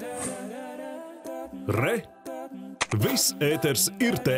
Re! Viss ēters ir te!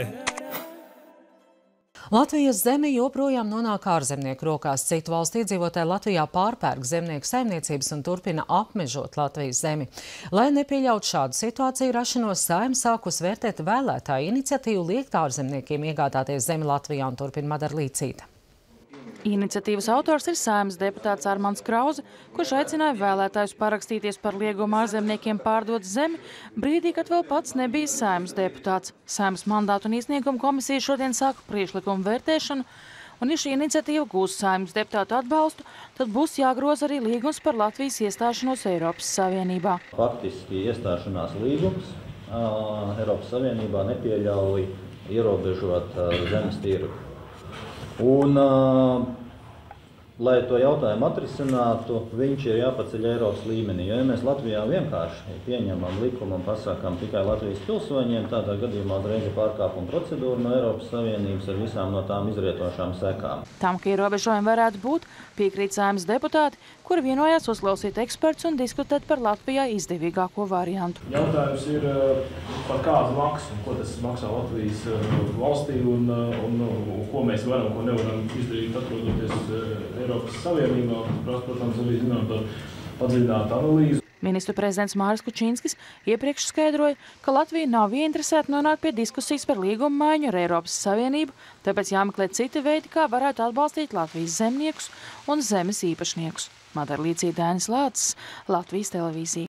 Latvijas zeme joprojām nonāk ārzemnieku rokās. Citu valstu iedzīvotāji Latvijā pārpērk zemnieku saimniecības un turpina apmežot Latvijas zemi. Lai nepieļautu šādu situāciju rašanos, Saeima sākus vērtēt vēlētāju iniciatīvu liekt ārzemniekiem iegādāties zemi Latvijā, un turpina Madara Līcīte. Iniciatīvas autors ir Saeimas deputāts Armands Krauze, kurš aicināja vēlētājus parakstīties par liegumu ārzemniekiem pārdot zemi, brīdī, kad vēl pats nebija Saeimas deputāts. Saeimas mandātu un iesniegumu komisija šodien sāka priekšlikumu vērtēšanu, un ja šī iniciatīva gūs Saeimas deputātu atbalstu, tad būs jāgroza arī līgums par Latvijas iestāšanos Eiropas Savienībā. Faktiski iestāšanās līgums Eiropas Savienībā nepieļauj ierobežot zemes tirgu. Un, lai to jautājumu atrisinātu, viņš ir jāpaceļ Eiropas līmenī. Jo, ja mēs Latvijā vienkārši pieņemam likumu un pasākam tikai Latvijas pilsoņiem, tādā gadījumā uzreiz ir pārkāpuma procedūra no Eiropas Savienības ar visām no tām izrietošām sekām. Tam, ka ierobežojumi varētu būt, piekrīt Saeimas deputāti, kuri vienojās uzklausīt ekspertus un diskutēt par Latvijā izdevīgāko variantu. Jautājums ir par kādu maksu, ko tas maksā Latvijas valstī un ko mēs varam, ko nevaram izdarīt atrodoties Eiropas Savienībā. Protams, arī zinām par padziļinātu analīzi. Ministru prezidents Māris Kučinskis iepriekš skaidroja, ka Latvija nav ieinteresēta nonākt pie diskusijas par līgumu maiņu ar Eiropas Savienību, tāpēc jāmeklē citi veidi, kā varētu atbalstīt Latvijas zemniekus un zemes īpašniekus. Madara Līcīte, Dainis Lācis, Latvijas televīzija.